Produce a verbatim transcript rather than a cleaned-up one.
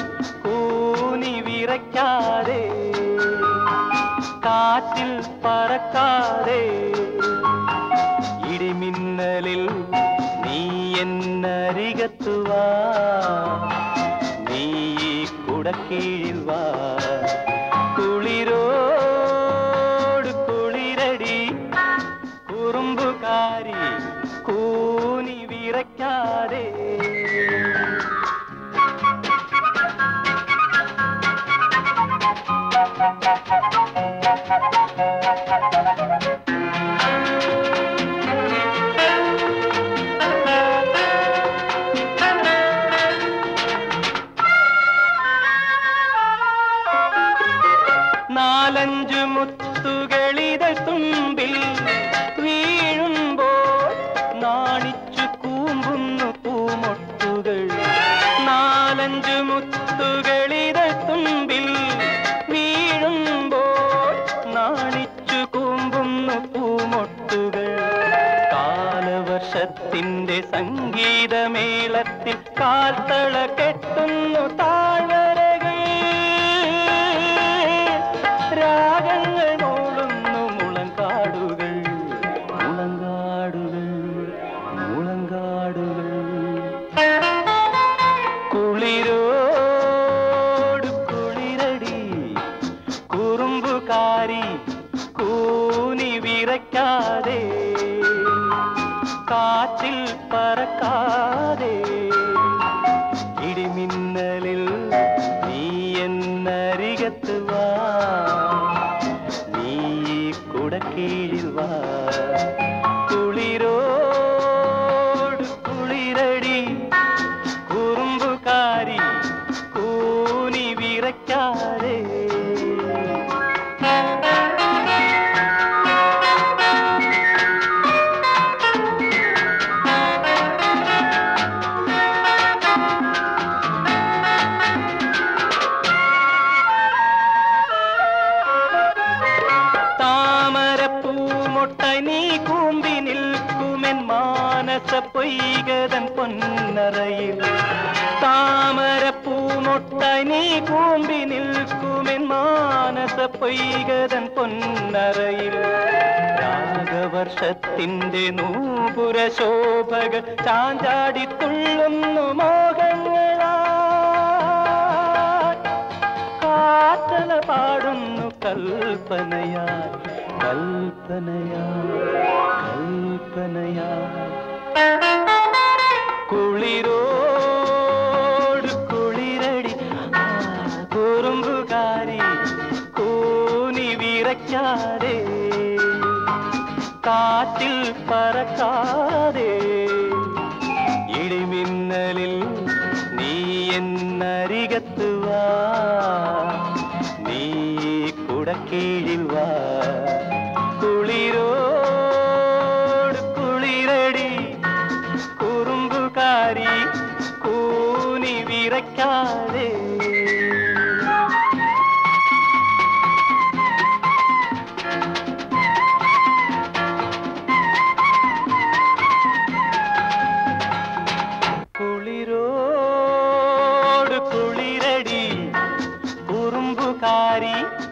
കൂനി വിറയ്ക്കാതെ കാറ്റിൽ പറക്കാതെ ഇടിമിന്നലിൽ നീ എന്നരികത്തു വാ നീ കുടക്കീഴിൽ വാ കുളിരോട് കുളിരടി കുറുമ്പുകാരി കൂനി വിറയ്ക്കാതെ നാലഞ്ചു മുത്തുകളിതൾ തുമ്പിൽ വീഴുമ്പോൾ നാണിച്ചു കൂമ്പുന്നു പൂമൊട്ടുകൾ നാലഞ്ചു മുത്തുകളിതൾ തുമ്പിൽ വീഴുമ്പോൾ നാണിച്ചു കൂമ്പുന്നു പൂമൊട്ടുകൾ കാലവർഷത്തിന്റെ സംഗീതമേളത്തിൽ കാൽത്തള കെട്ടുന്നു താഴ്വരകൾ രാഗങ്ങൾ മൂളുന്നു മുളങ്കാടുകൾ മുളങ്കാടുകൾ മുളങ്കാടുകൾ കുളിരോട് കുളിരടി കുറുമ്പുകാരി കൂനി വിറയ്ക്കാതെ കാറ്റിൽ പറക്കാതെ ഇടിമിന്നലിൽ നീ എന്നരികത്ത് വാ നീ കുടക്കീഴിൽ വാ കുളിരോട് കുളിരടി കുറുമ്പുകാരി കൂനി വിറയ്ക്കാതെ നീ കൂമ്പി നിൽക്കുമെൻ മാനസ പൊയ്കതൻ പൊന്നറയിൽ താമരപ്പൂമൊട്ട നീ കൂമ്പി നിൽക്കുമെൻ മാനസ പൊയ്കതൻ പൊന്നറയിൽ രാഗവർഷത്തിന്റെ നൂപുര ശോഭകൾ ചാഞ്ചാടി തുള്ളുന്നു മോഹങ്ങളാ കാറ്റല പാടുന്നു കൽപ്പനയായി കൽപ്പനയാ കൽപ്പനയാ കുളിരോട് കുളിരടി കുറുമ്പുകാരി കൂനി വിറയ്ക്കാതെ കാറ്റിൽ പറക്കാതെ ഇടിമിന്നലിൽ നീ എന്നരികത്ത് വാ നീ കുടക്കീഴിൽ വാ കുളിരോട് കുളിരടി കുറുമ്പുകാരി കൂനി വിറയ്ക്കാതെ കുളിരോട് കുളിരടി കുറുമ്പുകാരി